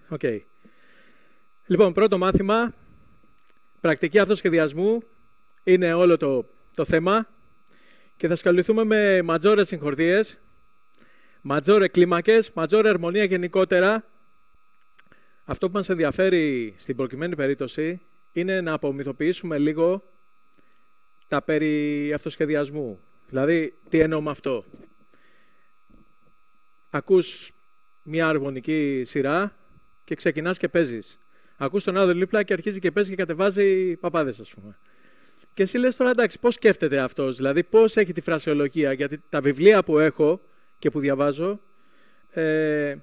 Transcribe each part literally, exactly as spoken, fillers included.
Okay. Λοιπόν, πρώτο μάθημα, πρακτική αυτοσχεδιασμού, είναι όλο το, το θέμα και θα ασχοληθούμε με ματζόρες συγχορδίες, ματζόρε κλίμακες, ματζόρε αρμονία γενικότερα. Αυτό που μας ενδιαφέρει στην προκειμένη περίπτωση είναι να απομυθοποιήσουμε λίγο τα περί αυτοσχεδιασμού. Δηλαδή, τι εννοώ με αυτό. Ακούς μια αρμονική σειρά και ξεκινάς και παίζεις. Ακούς τον άλλο δίπλα και αρχίζει και παίζει και κατεβάζει παπάδες, ας πούμε. Και εσύ λες τώρα, εντάξει, πώς σκέφτεται αυτός, δηλαδή πώς έχει τη φρασιολογία, γιατί τα βιβλία που έχω και που διαβάζω, ε,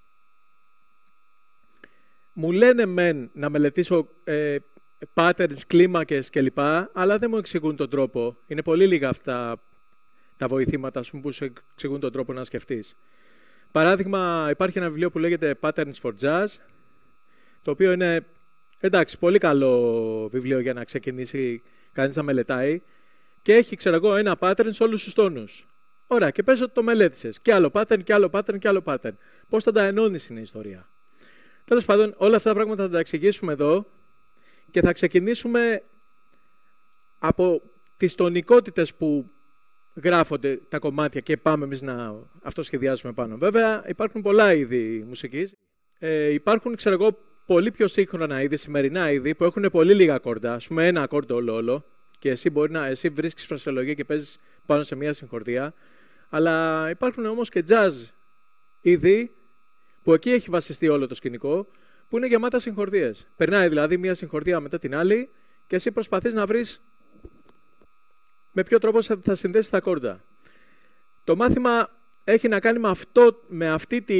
μου λένε μεν να μελετήσω ε, patterns, κλίμακες κλπ, αλλά δεν μου εξηγούν τον τρόπο. Είναι πολύ λίγα αυτά τα βοηθήματα, ας πούμε, που σου εξηγούν τον τρόπο να σκεφτείς. Παράδειγμα, υπάρχει ένα βιβλίο που λέγεται Patterns for Jazz, το οποίο είναι, εντάξει, πολύ καλό βιβλίο για να ξεκινήσει κανείς να μελετάει και έχει, ξέρω εγώ, ένα pattern σε όλους τους τόνους. Ωραία, και πες ότι το μελέτησες. Και άλλο pattern, και άλλο pattern, και άλλο pattern. Πώς θα τα ενώνεις είναι η ιστορία. Τέλος πάντων, όλα αυτά τα πράγματα θα τα εξηγήσουμε εδώ και θα ξεκινήσουμε από τις τονικότητες που γράφονται τα κομμάτια και πάμε εμείς να αυτοσχεδιάσουμε πάνω. Βέβαια, υπάρχουν πολλά είδη μουσικής. Ε, υπάρχουν, ξέρω εγώ, πολύ πιο σύγχρονα είδη, σημερινά είδη, που έχουν πολύ λίγα ακόρντα. Ας πούμε, ένα ακόρντο όλο-όλο. Και εσύ, μπορεί να, εσύ βρίσκεις φρασιολογία και παίζεις πάνω σε μια συγχορδία. Αλλά υπάρχουν όμως και jazz είδη, που εκεί έχει βασιστεί όλο το σκηνικό, που είναι γεμάτα συγχορδίες. Περνάει δηλαδή μια συγχορδία μετά την άλλη και εσύ προσπαθείς να βρεις με ποιο τρόπο θα συνδέσεις τα ακόρντα. Το μάθημα έχει να κάνει με, αυτό, με αυτή τη,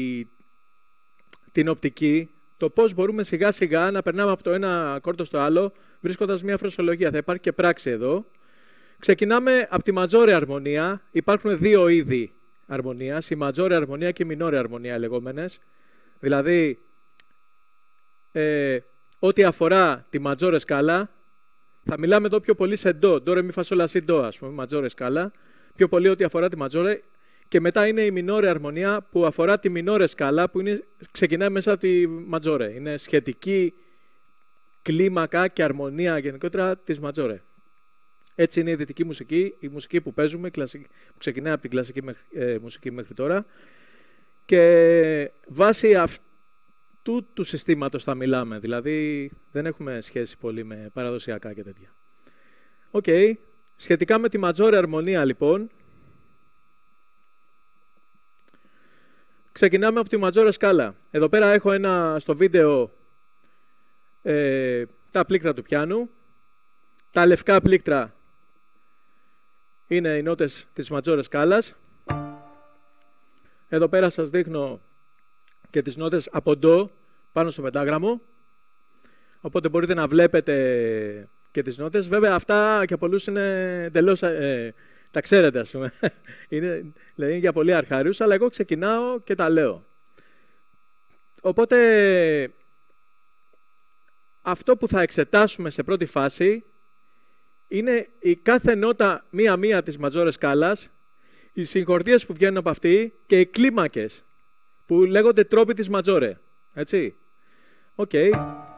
την οπτική, το πώς μπορούμε σιγά σιγά να περνάμε από το ένα ακόρντο στο άλλο, βρίσκοντας μια φρασιολογία. Θα υπάρχει και πράξη εδώ. Ξεκινάμε από τη ματζόρε αρμονία. Υπάρχουν δύο είδη αρμονίας, η ματζόρε αρμονία και η μινόρε αρμονία λεγόμενες. Δηλαδή, ε, ό,τι αφορά τη ματζόρε σκάλα, θα μιλάμε εδώ πιο πολύ σε ντο, ντο, ρε, μη, φα, σολ, λα, σι, ντο, ας πούμε, ματζόρε σκάλα. Πιο πολύ ό,τι αφορά τη ματζόρε. Και μετά είναι η μινόρε αρμονία που αφορά τη μινόρε σκάλα, που είναι, ξεκινάει μέσα από τη ματζόρε. Είναι σχετική κλίμακα και αρμονία γενικότερα της ματζόρε. Έτσι είναι η δυτική μουσική, η μουσική που παίζουμε, που ξεκινάει από την κλασική ε, μουσική μέχρι τώρα. Και βάσει αυτού του συστήματος θα μιλάμε, δηλαδή δεν έχουμε σχέση πολύ με παραδοσιακά και τέτοια. Οκ, okay. Σχετικά με τη ματζόρε αρμονία λοιπόν, ξεκινάμε από τη ματζόρε σκάλα. Εδώ πέρα έχω ένα στο βίντεο ε, τα πλήκτρα του πιάνου. Τα λευκά πλήκτρα είναι οι νότες της ματζόρε σκάλας. Εδώ πέρα σας δείχνω και τις νότες από ντο πάνω στο πεντάγραμμο. Οπότε μπορείτε να βλέπετε και τις νότες. Βέβαια αυτά για πολλούς είναι εντελώς, ε, τα ξέρετε, ας πούμε. είναι, δηλαδή είναι για πολύ αρχάριους, αλλά εγώ ξεκινάω και τα λέω. Οπότε αυτό που θα εξετάσουμε σε πρώτη φάση είναι η κάθε νότα μία-μία της ματζόρε σκάλας, οι συγχορδίες που βγαίνουν από αυτή και οι κλίμακες που λέγονται τρόποι της ματζόρε. Έτσι. Οκ. Okay.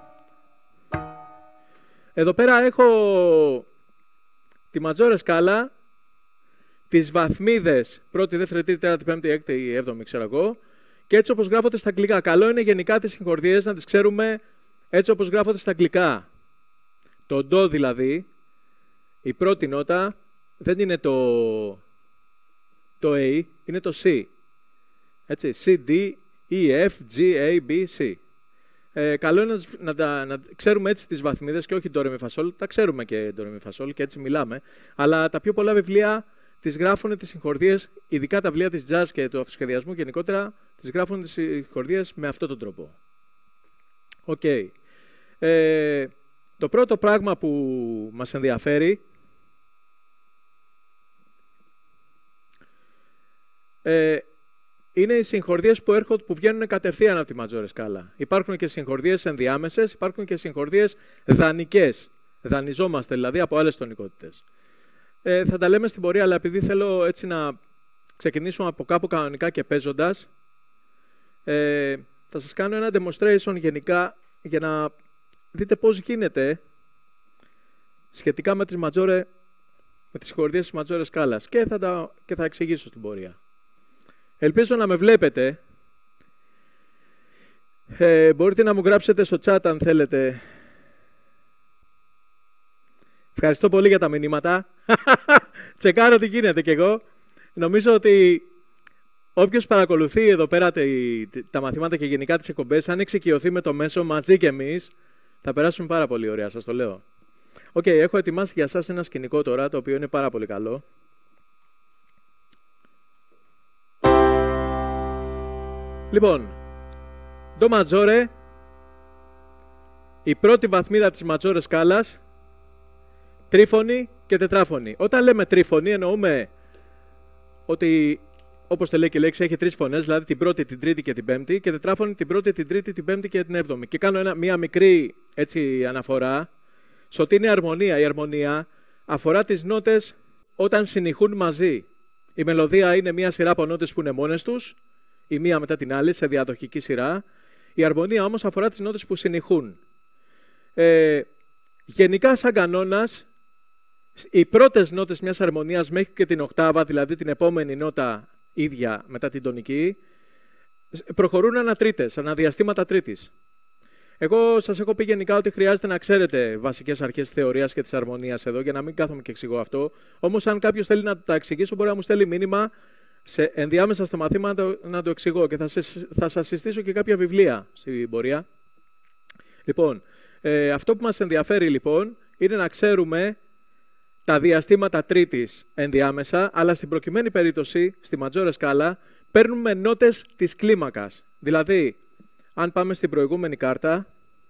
Εδώ πέρα έχω τη ματζόρε σκάλα, τις βαθμίδες πρώτη, δεύτερη, τρίτη, τέταρτη, πέμπτη, έκτη, έβδομη, ξέρω εγώ, και έτσι όπως γράφονται στα αγγλικά. Καλό είναι γενικά τις συγχορδίες να τις ξέρουμε έτσι όπως γράφονται στα αγγλικά. Το ντο δηλαδή, η πρώτη νότα δεν είναι το, το A, είναι το C. Έτσι, C, D, E, F, G, A, B, C. Ε, καλό είναι να, να, να ξέρουμε έτσι τις βαθμίδες και όχι το ρε μη φα σολ. Τα ξέρουμε και το ρε μη φα σολ και έτσι μιλάμε. Αλλά τα πιο πολλά βιβλία τις γράφουν τις συγχορδίες, ειδικά τα βιβλία της jazz και του αυτοσχεδιασμού γενικότερα, τις γράφουν τις συγχορδίες με αυτόν τον τρόπο. Οκ. Okay. Ε, το πρώτο πράγμα που μας ενδιαφέρει ε, είναι οι συγχορδίες που, έρχονται, που βγαίνουν κατευθείαν από τη ματζόρε σκάλα. Υπάρχουν και συγχορδίες ενδιάμεσες, υπάρχουν και συγχορδίες δανεικές. Δανειζόμαστε δηλαδή από άλλες τονικότητες. Ε, θα τα λέμε στην πορεία, αλλά επειδή θέλω έτσι να ξεκινήσουμε από κάπου κανονικά και παίζοντας, ε, θα σας κάνω ένα demonstration γενικά για να δείτε πώς γίνεται σχετικά με τις ματζόρε, με τις συγχορδίες της ματζόρε σκάλας και θα, τα, και θα εξηγήσω στην πορεία. Ελπίζω να με βλέπετε. Ε, μπορείτε να μου γράψετε στο chat αν θέλετε. Ευχαριστώ πολύ για τα μηνύματα. Τσεκάρω τι γίνεται κι εγώ. Νομίζω ότι όποιος παρακολουθεί εδώ πέρα τα μαθήματα και γενικά τις εκπομπές, αν εξοικειωθεί με το μέσο μαζί και εμείς, θα περάσουμε πάρα πολύ ωραία, σας το λέω. Οκ, okay, έχω ετοιμάσει για σας ένα σκηνικό τώρα, το οποίο είναι πάρα πολύ καλό. Λοιπόν, ντο ματζόρε, η πρώτη βαθμίδα της ματζόρε σκάλας, τρίφωνη και τετράφωνη. Όταν λέμε τρίφωνη, εννοούμε ότι, όπως το λέει και η λέξη, έχει τρεις φωνές, δηλαδή την πρώτη, την τρίτη και την πέμπτη, και τετράφωνη την πρώτη, την τρίτη, την πέμπτη και την έβδομη. Και κάνω ένα, μία μικρή έτσι, αναφορά, στο ότι είναι η αρμονία. Η αρμονία αφορά τις νότες όταν συνηχούν μαζί. Η μελωδία είναι μία σειρά από νότες που είναι μόνες τους, η μία μετά την άλλη, σε διαδοχική σειρά. Η αρμονία όμως αφορά τις νότες που συνηχούν. Ε, γενικά, σαν κανόνας, οι πρώτες νότες μιας αρμονίας μέχρι και την οκτάβα, δηλαδή την επόμενη νότα ίδια μετά την τονική, προχωρούν ανατρίτες, αναδιαστήματα τρίτης. Εγώ σας έχω πει γενικά ότι χρειάζεται να ξέρετε βασικές αρχές της θεωρίας και της αρμονίας εδώ, για να μην κάθομαι και εξηγώ αυτό. Όμως, αν κάποιος θέλει να τα εξηγήσω, μπορεί να μου στέλνει μήνυμα σε ενδιάμεσα στα μαθήματα να το, να το εξηγώ και θα, σε, θα σας συστήσω και κάποια βιβλία στην πορεία. Λοιπόν, ε, αυτό που μας ενδιαφέρει λοιπόν είναι να ξέρουμε τα διαστήματα τρίτης ενδιάμεσα, αλλά στην προκειμένη περίπτωση, στη ματζόρε σκάλα, παίρνουμε νότες της κλίμακας. Δηλαδή, αν πάμε στην προηγούμενη κάρτα,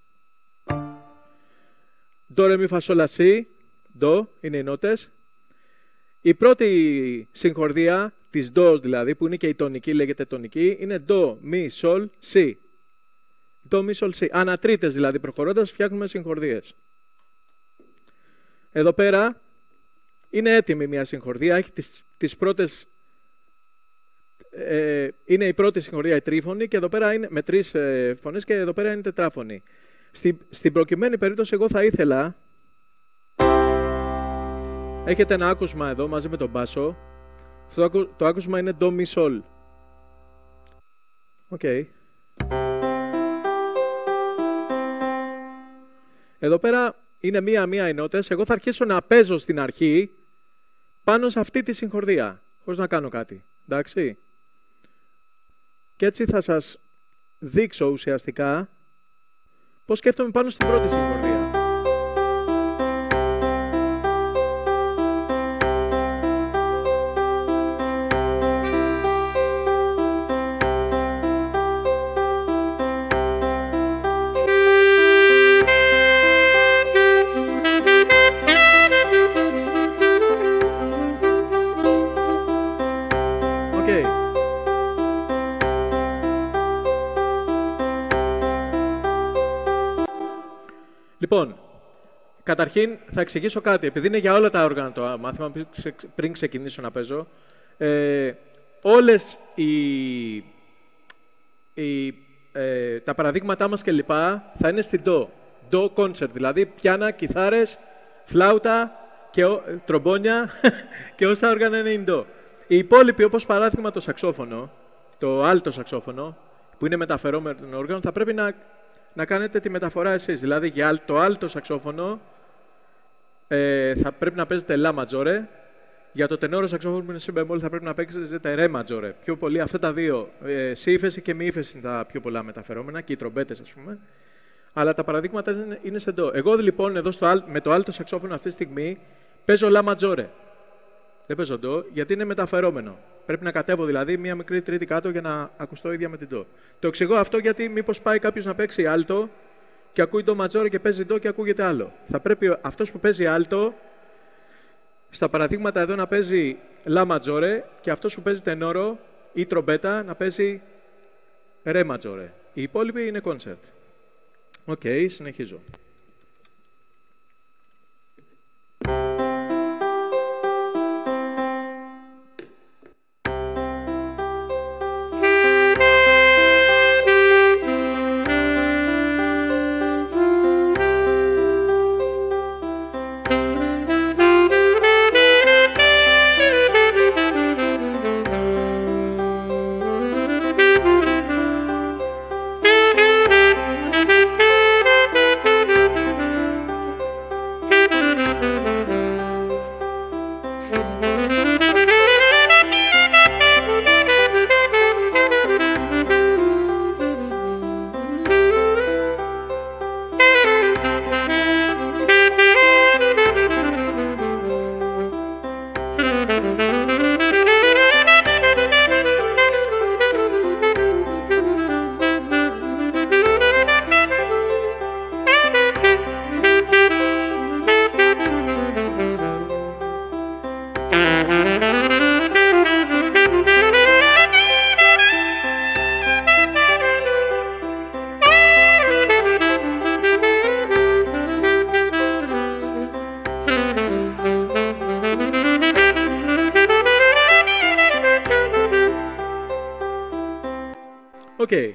ντο, ρε, μι, φα, σολ, λα, σι, ντο είναι οι νότες. Η πρώτη συγχορδία της ντος δηλαδή, που είναι και η τονική, λέγεται τονική, είναι ντο, μι, σολ, σι. Ντο, μι, σολ, σι. Ανατρίτες δηλαδή προχωρώντας φτιάχνουμε συγχορδίες. Εδώ πέρα είναι έτοιμη μια συγχορδία, έχει τις, τις πρώτες, ε, είναι η πρώτη συγχορδία η τρίφωνη και εδώ πέρα είναι με τρεις ε, φωνές και εδώ πέρα είναι τετράφωνη. Στη, στην προκειμένη περίπτωση εγώ θα ήθελα, έχετε ένα άκουσμα εδώ μαζί με τον μπάσο, αυτό το, το άκουσμα είναι ντο, μι, σολ. Οκ. Okay. Εδώ πέρα είναι μία-μία οι νότες. Εγώ θα αρχίσω να παίζω στην αρχή πάνω σε αυτή τη συγχορδία, χωρίς να κάνω κάτι. Εντάξει. Και έτσι θα σας δείξω ουσιαστικά πώς σκέφτομαι πάνω στην πρώτη συγχορδία. Λοιπόν, καταρχήν θα εξηγήσω κάτι, επειδή είναι για όλα τα όργανα το μάθημα, πριν ξεκινήσω να παίζω. Ε, όλες οι, οι, ε, τα παραδείγματά μας και λοιπά θα είναι στην ντο. Ντο concert, δηλαδή πιάνα, κιθάρες, φλάουτα, και ο, τρομπόνια και όσα όργανα είναι in ντο. Οι υπόλοιποι, όπως παράδειγμα το σαξόφωνο, το άλτο σαξόφωνο, που είναι μεταφερόμενο όργανο, θα πρέπει να να κάνετε τη μεταφορά εσείς. Δηλαδή, για το άλτο σαξόφωνο ε, θα πρέπει να παίζετε λα ματζόρε. Για το τενόρο σαξόφωνο που είναι σι μπεμόλ θα πρέπει να παίζετε ρε ματζόρε. Πιο πολύ αυτά τα δύο. Ε, σι ύφεση και μη ύφεση είναι τα πιο πολλά μεταφερόμενα και οι τρομπέτες, ας πούμε. Αλλά τα παραδείγματα είναι, είναι σε ντο. Εγώ λοιπόν εδώ στο, με το άλτο σαξόφωνο αυτή τη στιγμή παίζω λα ματζόρε. Δεν παίζω ντο, γιατί είναι μεταφερόμενο. Πρέπει να κατέβω δηλαδή μία μικρή τρίτη κάτω για να ακουστώ ίδια με την ντο. Το εξηγώ αυτό γιατί μήπως πάει κάποιος να παίξει άλτο και ακούει ντο ματζόρε και παίζει ντο και ακούγεται άλλο. Θα πρέπει αυτός που παίζει άλτο, στα παραδείγματα εδώ να παίζει λα ματζόρε και αυτός που παίζει τενόρο ή τρομπέτα να παίζει ρε ματζόρε. Οι υπόλοιποι είναι κόνσερτ. Οκ, okay, συνεχίζω. Οκ. Okay.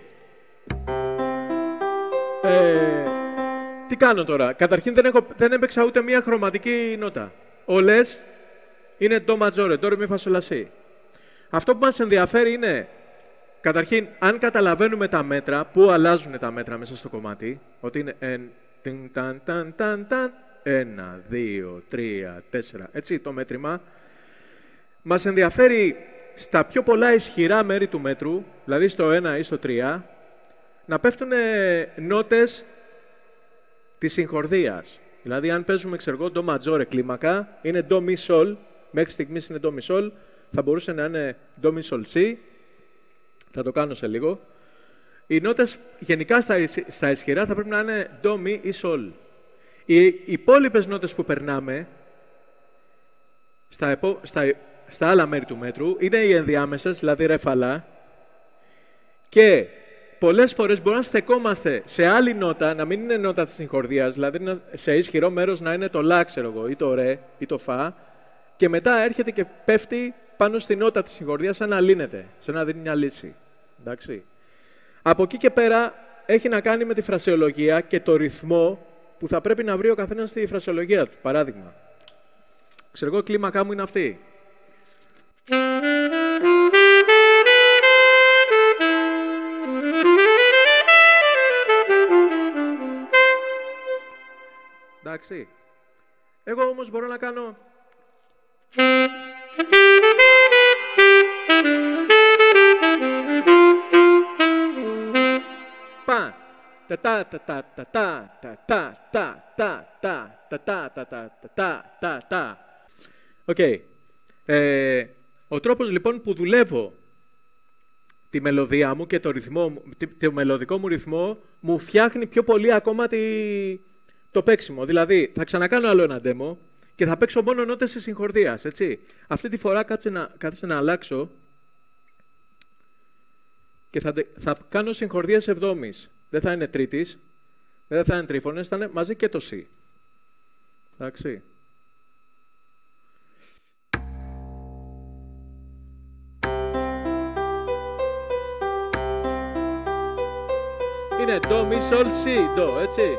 Ε, τι κάνω τώρα. Καταρχήν δεν, έχω, δεν έπαιξα ούτε μία χρωματική νότα. Όλες είναι ντο ματζόρε, ντο ρε μι φα σολ λα σι. Αυτό που μας ενδιαφέρει είναι, καταρχήν, αν καταλαβαίνουμε τα μέτρα, πού αλλάζουν τα μέτρα μέσα στο κομμάτι, ότι είναι εν, τιν, ταν, ταν, ταν, ταν, ένα, δύο, τρία, τέσσερα, έτσι, το μέτρημα. Μας ενδιαφέρει στα πιο πολλά ισχυρά μέρη του μέτρου, δηλαδή στο ένα ή στο τρία, να πέφτουν νότες της συγχορδίας. Δηλαδή, αν παίζουμε, ξέρω εγώ, ντο ματζόρε κλίμακα, είναι ντο μι σολ, μέχρι στιγμής είναι ντο μι σολ, θα μπορούσε να είναι ντο μι σολ σι, θα το κάνω σε λίγο. Οι νότες γενικά στα, στα ισχυρά θα πρέπει να είναι ντο, μι ή σολ. Οι υπόλοιπες νότες που περνάμε στα, επό, στα, στα άλλα μέρη του μέτρου είναι οι ενδιάμεσες, δηλαδή ρε φαλά, και πολλές φορές μπορούμε να στεκόμαστε σε άλλη νότα, να μην είναι νότα της συγχορδίας, δηλαδή σε ισχυρό μέρος να είναι το λα, ξέρω εγώ, ή το ρε, ή το φα, και μετά έρχεται και πέφτει πάνω στη νότα της συγχορδίας σαν να λύνεται, σαν να δίνει μια λύση. Εντάξει. Από εκεί και πέρα έχει να κάνει με τη φρασεολογία και το ρυθμό που θα πρέπει να βρει ο καθένας στη φρασεολογία του. Παράδειγμα, ξέρω εγώ, κλίμακά μου είναι αυτή. Εντάξει. Εγώ όμως μπορώ να κάνω... Πα. Τα τα τα τα τα τα τα τα τα τα τα τα τα τα τα τα τα. Οκ. Ο τρόπος λοιπόν που δουλεύω τη μελωδία μου και το ρυθμό μου, το μελωδικό μου ρυθμό μου φτιάχνει πιο πολύ ακόμα τη, το παίξιμο. Δηλαδή, θα ξανακάνω άλλο ένα demo και θα παίξω μόνο νότες της συγχορδίας, έτσι. Αυτή τη φορά κάτσε να, κάτσε να αλλάξω και θα, θα κάνω συγχορδίες εβδόμης. Δεν θα είναι τρίτης, δεν θα είναι τρίφωνες, θα είναι μαζί και το C. Εντάξει. Είναι ντο, μι, σολ, σι, ντο, έτσι.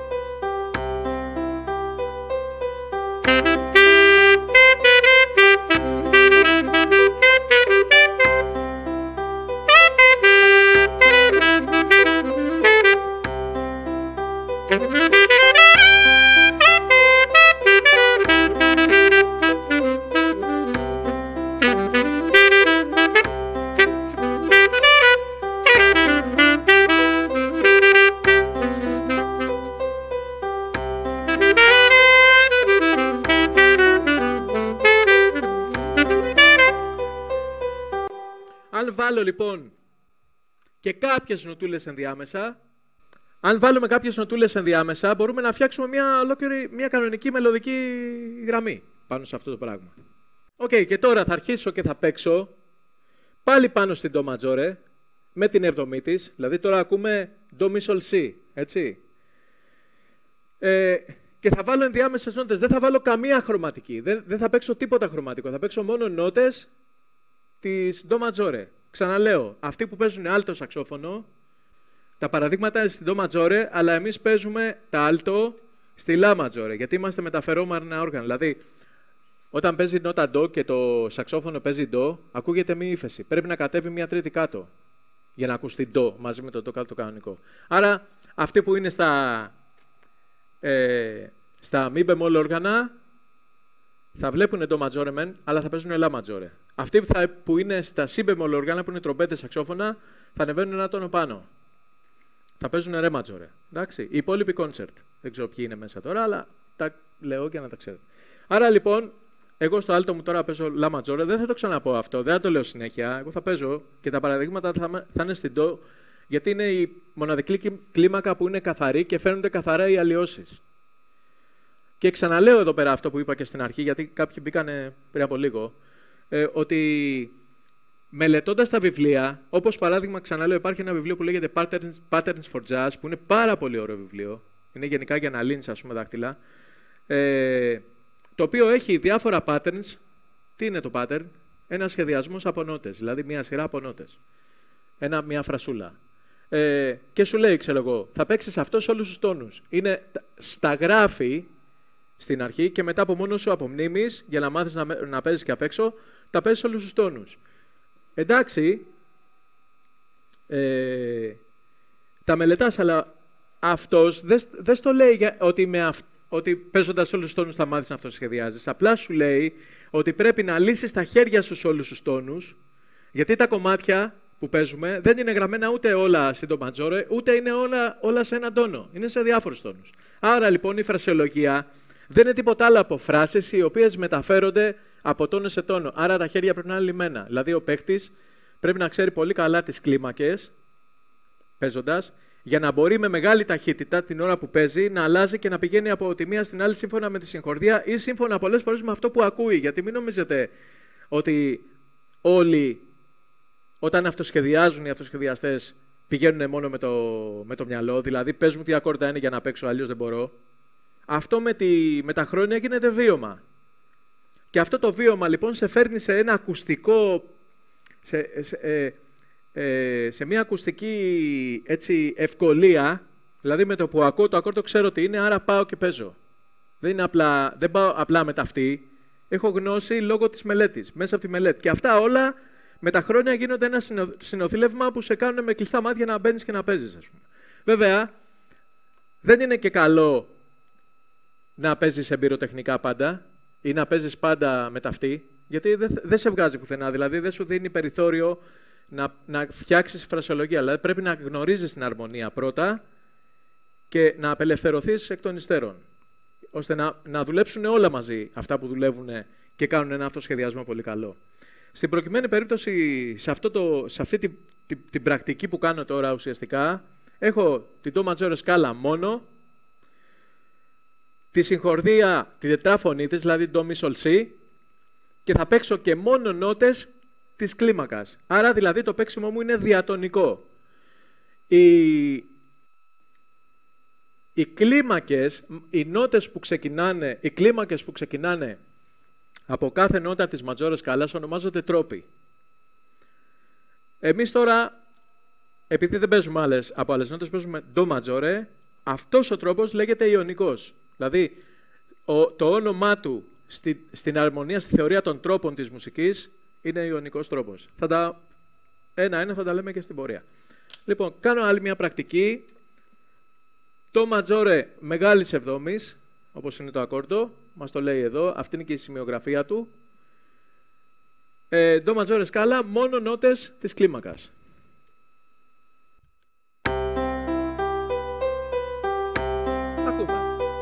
Αν βάλω λοιπόν και κάποιες νοτούλες ενδιάμεσα, αν βάλουμε κάποιες νοτούλες ενδιάμεσα, μπορούμε να φτιάξουμε μια ολόκληρη, μια κανονική μελωδική γραμμή πάνω σε αυτό το πράγμα. Οκ, okay, και τώρα θα αρχίσω και θα παίξω πάλι πάνω στην ντο ματζόρε με την εβδομή της, δηλαδή τώρα ακούμε ντο, μι, σολ, σι, έτσι. Ε, και θα βάλω ενδιάμεσες νότες, δεν θα βάλω καμία χρωματική, δεν, δεν θα παίξω τίποτα χρωματικό, θα παίξω μόνο νότες της ντο ματζόρε. Ξαναλέω, αυτοί που παίζουν άλτο σαξόφωνο, τα παραδείγματα είναι στην ντο ματζόρε, αλλά εμείς παίζουμε τα άλτο στη λα ματζόρε, γιατί είμαστε μεταφερόμενα όργανα. Δηλαδή, όταν παίζει νότα ντο και το σαξόφωνο παίζει ντο, ακούγεται μη ύφεση. Πρέπει να κατέβει μία τρίτη κάτω για να ακουστεί ντο μαζί με το ντο κάτω το κανονικό. Άρα, αυτοί που είναι στα, ε, στα μη μπεμόλ όργανα, θα βλέπουν ντο ματζόρε μεν, αλλά θα παίζουν λα ματζόρε. Αυτοί που, θα, που είναι στα σι μπεμόλ όργανα, που είναι τρομπέτες, σαξόφωνα, θα ανεβαίνουν ένα τόνο πάνω. Θα παίζουν ρε ματζόρε. Εντάξει. Οι υπόλοιποι κόνσερτ. Δεν ξέρω ποιοι είναι μέσα τώρα, αλλά τα λέω για να τα ξέρετε. Άρα λοιπόν, εγώ στο άλτο μου τώρα παίζω λα ματζόρε. Δεν θα το ξαναπώ αυτό, δεν θα το λέω συνέχεια. Εγώ θα παίζω και τα παραδείγματα θα, θα είναι στην ντο, γιατί είναι η μοναδική κλίμακα που είναι καθαρή και φαίνονται καθαρά οι αλλοιώσεις. Και ξαναλέω εδώ πέρα αυτό που είπα και στην αρχή, γιατί κάποιοι μπήκανε πριν από λίγο, ε, ότι μελετώντας τα βιβλία, όπως παράδειγμα, ξαναλέω, υπάρχει ένα βιβλίο που λέγεται Patterns, Patterns for Jazz, που είναι πάρα πολύ ωραίο βιβλίο, είναι γενικά για να λύνεις, ας πούμε, δάχτυλα, ε, το οποίο έχει διάφορα patterns. Τι είναι το pattern? Ένα σχεδιασμός από νότες, δηλαδή μια σειρά από νότες. Ένα, μια φρασούλα. ε, και σου λέει, ξέρω εγώ, θα παίξεις αυτό σε όλους τους τόνους. Είναι, στα γράφει στην αρχή και μετά από μόνο σου από μνήμης, για να μάθεις να, να παίζεις και απ' έξω, τα παίζεις σε όλους τους τόνους. Εντάξει, ε, τα μελετάς, αλλά αυτός δεν δε στο λέει για, ότι, με αυ, ότι παίζοντας όλους τους τόνους θα μάθεις να αυτοσχεδιάζεις. Απλά σου λέει ότι πρέπει να λύσεις τα χέρια σου σε όλους τους τόνους, γιατί τα κομμάτια που παίζουμε δεν είναι γραμμένα ούτε όλα στην το ματζόρε, ούτε είναι όλα, όλα σε έναν τόνο. Είναι σε διάφορους τόνους. Άρα λοιπόν η φρασιολογία δεν είναι τίποτα άλλο από φράσεις οι οποίες μεταφέρονται από τόνο σε τόνο. Άρα τα χέρια πρέπει να είναι λυμμένα. Δηλαδή ο παίχτης πρέπει να ξέρει πολύ καλά τις κλίμακες, παίζοντας, για να μπορεί με μεγάλη ταχύτητα την ώρα που παίζει να αλλάζει και να πηγαίνει από τη μία στην άλλη σύμφωνα με τη συγχορδία ή σύμφωνα πολλές φορές με αυτό που ακούει. Γιατί μην νομίζετε ότι όλοι όταν αυτοσχεδιάζουν οι αυτοσχεδιαστές πηγαίνουν μόνο με το, με το μυαλό, δηλαδή παίζουν τι ακόρτα είναι για να παίξω, αλλιώς δεν μπορώ. Αυτό με, τη, με τα χρόνια γίνεται βίωμα. Και αυτό το βίωμα λοιπόν σε φέρνει σε ένα ακουστικό, σε, σε, ε, ε, σε μια ακουστική έτσι, ευκολία, δηλαδή με το που ακούω το ακόρτο ξέρω τι είναι, άρα πάω και παίζω. Δεν, είναι απλά, δεν πάω απλά με ταυτί, έχω γνώση λόγω της μελέτης, μέσα από τη μελέτη. Και αυτά όλα με τα χρόνια γίνονται ένα συνοθήλευμα που σε κάνουν με κλειστά μάτια να μπαίνεις και να παίζεις, ας πούμε. Βέβαια, δεν είναι και καλό να παίζεις εμπειροτεχνικά πάντα ή να παίζεις πάντα με ταυτί, γιατί δεν δε σε βγάζει πουθενά, δηλαδή δεν σου δίνει περιθώριο να, να φτιάξεις φρασιολογία. Δηλαδή πρέπει να γνωρίζεις την αρμονία πρώτα και να απελευθερωθείς εκ των υστέρων, ώστε να, να δουλέψουν όλα μαζί αυτά που δουλεύουν και κάνουν ένα αυτοσχεδιασμό πολύ καλό. Στην προκειμένη περίπτωση, σε, αυτό το, σε αυτή την, την, την πρακτική που κάνω τώρα ουσιαστικά, έχω την Do Majore σκάλα μόνο, τη συγχορδία, τη τετράφωνη της, δηλαδή Do Mi Sol Si, και θα παίξω και μόνο νότες της κλίμακας. Άρα δηλαδή το παίξιμο μου είναι διατονικό. Οι, οι κλίμακες, οι νότες που ξεκινάνε, οι κλίμακες που ξεκινάνε από κάθε νότα της Majore σκάλας ονομάζονται τρόποι. Εμείς τώρα, επειδή δεν παίζουμε άλλες, από άλλες νότες, παίζουμε Do Majore, αυτός ο τρόπος λέγεται ιωνικός. Δηλαδή, ο, το όνομά του στη, στην αρμονία, στη θεωρία των τρόπων της μουσικής, είναι ιωνικός τρόπος. Θα τα, ένα-ένα θα τα λέμε και στην πορεία. Λοιπόν, κάνω άλλη μια πρακτική. Το Majore μεγάλης εβδόμης, όπως είναι το ακόρντο, μας το λέει εδώ, αυτή είναι και η σημειογραφία του. Ε, Do Majore σκάλα, μόνο νότες της κλίμακας. Ακούμε.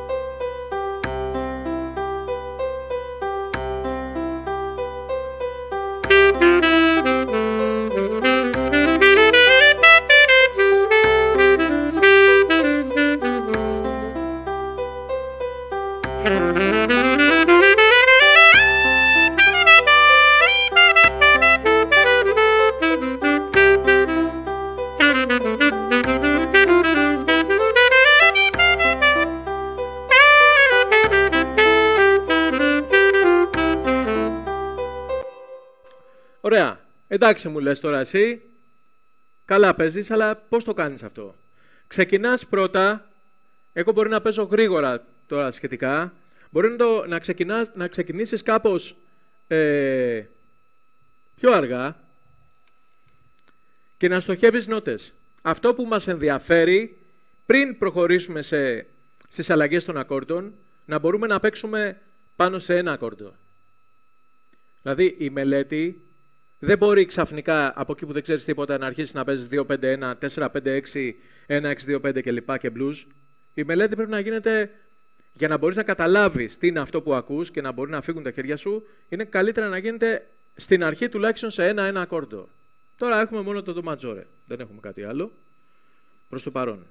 Ωραία. Εντάξει μου λες τώρα εσύ, καλά παίζεις, αλλά πώς το κάνεις αυτό? Ξεκινάς πρώτα, εγώ μπορεί να παίζω γρήγορα τώρα σχετικά, μπορεί να, το, να, ξεκινάς, να ξεκινήσεις κάπως ε, πιο αργά και να στοχεύεις νότες. Αυτό που μας ενδιαφέρει, πριν προχωρήσουμε σε, στις αλλαγές των ακόρντων, να μπορούμε να παίξουμε πάνω σε ένα ακόρντο. Δηλαδή η μελέτη δεν μπορεί ξαφνικά από εκεί που δεν ξέρεις τίποτα να αρχίσεις να παίζεις δύο πέντε ένα, τέσσερα πέντε έξι, ένα έξι δύο πέντε κλπ. Και blues. Η μελέτη πρέπει να γίνεται, για να μπορείς να καταλάβεις τι είναι αυτό που ακούς και να μπορεί να φύγουν τα χέρια σου, είναι καλύτερα να γίνεται στην αρχή τουλάχιστον σε ένα-ένα ακόρντο. Τώρα έχουμε μόνο το Do Majore. Δεν έχουμε κάτι άλλο προς το παρόν.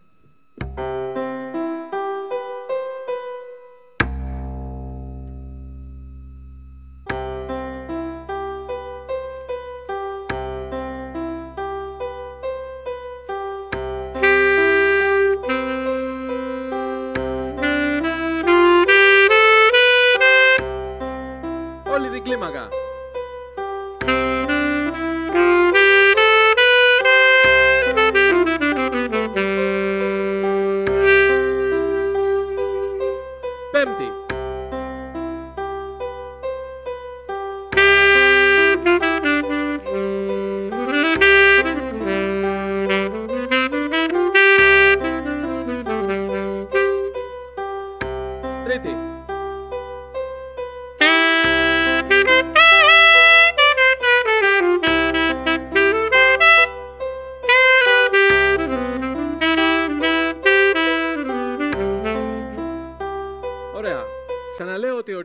Όλη την κλίμακα.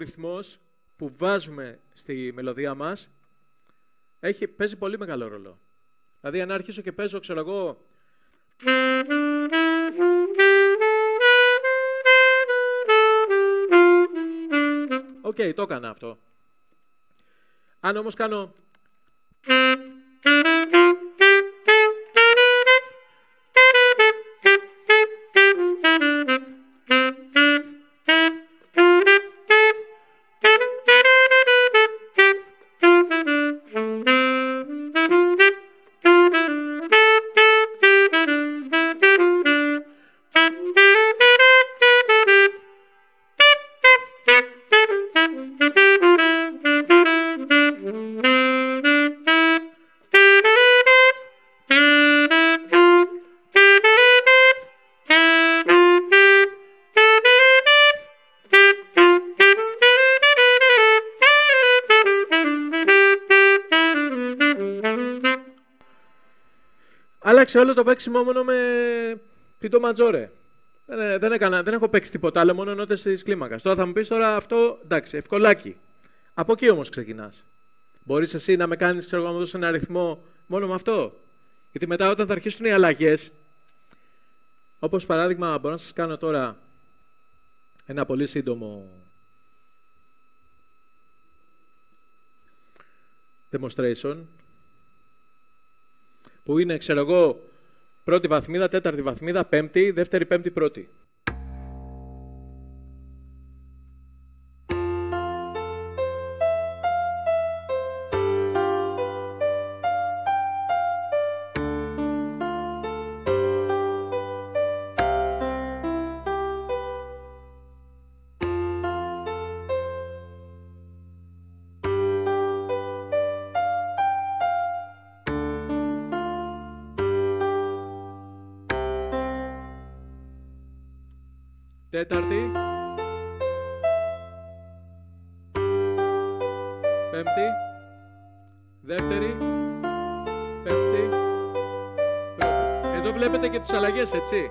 ρυθμός που βάζουμε στη μελωδία μας έχει, παίζει πολύ μεγάλο ρόλο. Δηλαδή, αν αρχίσω και παίζω, ξέρω εγώ... Οκ, okay, το έκανα αυτό. Αν όμως κάνω... Άλλαξε όλο το παίξιμο μόνο με πιτό ματζόρε. Δεν, δεν, έκανα, δεν έχω παίξει τίποτα άλλο, μόνο νότες της κλίμακας. Τώρα θα μου πεις τώρα αυτό, εντάξει, ευκολάκι. Από εκεί όμως ξεκινάς. Μπορείς εσύ να με κάνεις, ξέρω, να μου δώσεις ένα αριθμό μόνο με αυτό. Γιατί μετά όταν θα αρχίσουν οι αλλαγές, όπως παράδειγμα μπορώ να σας κάνω τώρα ένα πολύ σύντομο demonstration, που είναι, ξέρω εγώ, πρώτη βαθμίδα, τέταρτη βαθμίδα, πέμπτη, δεύτερη, πέμπτη, πρώτη. Τέταρτη, πέμπτη, δεύτερη, πέμπτη, πρώτη. Εδώ βλέπετε και τις αλλαγές, έτσι.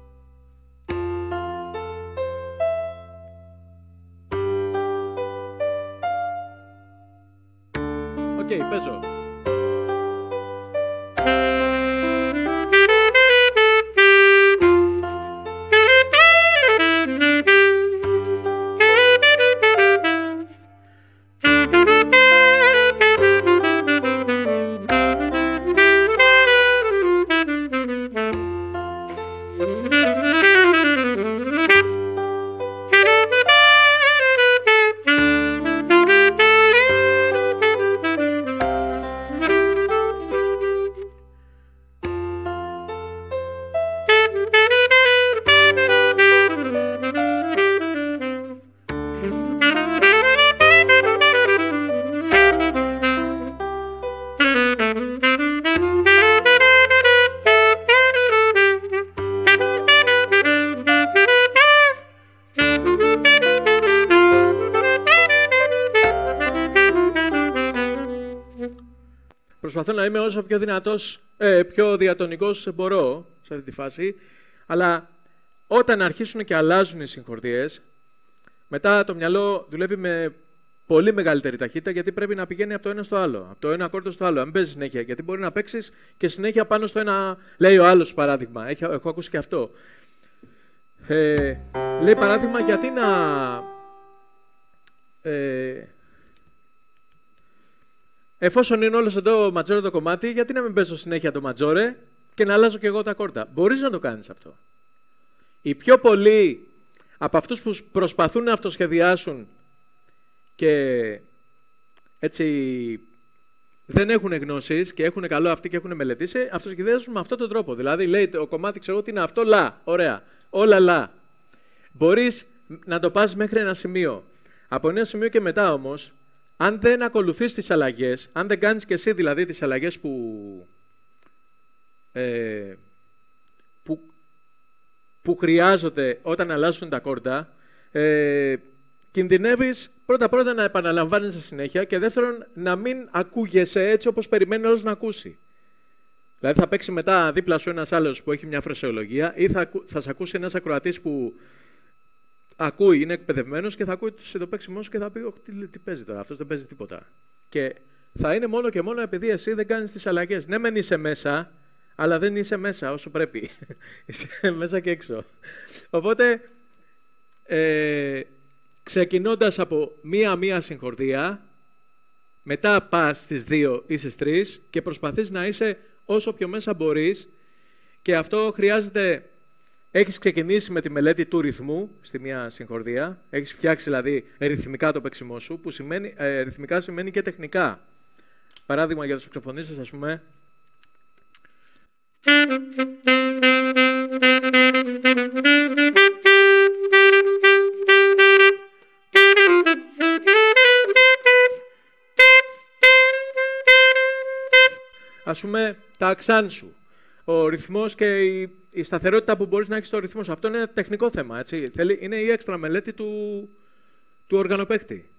Οκ, okay, παίζω. Προσπαθώ να είμαι όσο πιο δυνατός, ε, πιο διατονικός μπορώ σε αυτή τη φάση, αλλά όταν αρχίσουν και αλλάζουν οι συγχορδίες, μετά το μυαλό δουλεύει με πολύ μεγαλύτερη ταχύτητα, γιατί πρέπει να πηγαίνει από το ένα στο άλλο, από το ένα ακόρντο στο άλλο. Αν παίζει συνέχεια, γιατί μπορεί να παίξεις και συνέχεια πάνω στο ένα, λέει ο άλλος παράδειγμα. Έχω, έχω ακούσει και αυτό. Ε, λέει παράδειγμα, γιατί να... Ε, εφόσον είναι όλο εδώ ματζόρε το κομμάτι, γιατί να μην παίζω συνέχεια το ματζόρε και να αλλάζω και εγώ τα κόρτα. Μπορείς να το κάνεις αυτό. Οι πιο πολλοί από αυτούς που προσπαθούν να αυτοσχεδιάσουν και έτσι δεν έχουν γνώσεις και έχουν καλό αυτοί και έχουν μελετήσει, αυτοσχεδιάζουν με αυτόν τον τρόπο. Δηλαδή, λέει το κομμάτι, ξέρω ότι είναι αυτό, λα, ωραία, όλα λα. Μπορείς να το πας μέχρι ένα σημείο. Από ένα σημείο και μετά όμως, αν δεν ακολουθείς τις αλλαγές, αν δεν κάνεις και εσύ δηλαδή τις αλλαγές που, ε, που, που χρειάζονται όταν αλλάζουν τα κόρτα, ε, κινδυνεύεις πρώτα-πρώτα να επαναλαμβάνεις συνέχεια και δεύτερον να μην ακούγεσαι έτσι όπως περιμένει όλος να ακούσει. Δηλαδή θα παίξει μετά δίπλα σου ένας άλλος που έχει μια φρασεολογία ή θα, θα σε ακούσει ένας ακροατής που ακούει, είναι εκπαιδευμένος και θα ακούει το παίξιμό σου και θα πει: όχι, τι, τι παίζει τώρα, αυτός δεν παίζει τίποτα. Και θα είναι μόνο και μόνο επειδή εσύ δεν κάνεις τις αλλαγές. Ναι, μεν είσαι μέσα, αλλά δεν είσαι μέσα όσο πρέπει. Είσαι μέσα και έξω. Οπότε, ε, ξεκινώντας από μία-μία συγχορδία, μετά πας στις δύο ή στις τρεις και προσπαθείς να είσαι όσο πιο μέσα μπορείς, και αυτό χρειάζεται. Έχεις ξεκινήσει με τη μελέτη του ρυθμού στη μία συγχορδία, έχεις φτιάξει δηλαδή ρυθμικά το παίξιμό σου, που σημαίνει, ε, ρυθμικά σημαίνει και τεχνικά. Παράδειγμα για τους σαξοφωνίστες, ας πούμε. Ας πούμε, τα αξάν σου. Ο ρυθμός και η, η σταθερότητα που μπορείς να έχεις στο ρυθμό σου. Αυτό είναι τεχνικό θέμα, έτσι. Θέλει, είναι η έξτρα μελέτη του, του οργανοπαίχτη.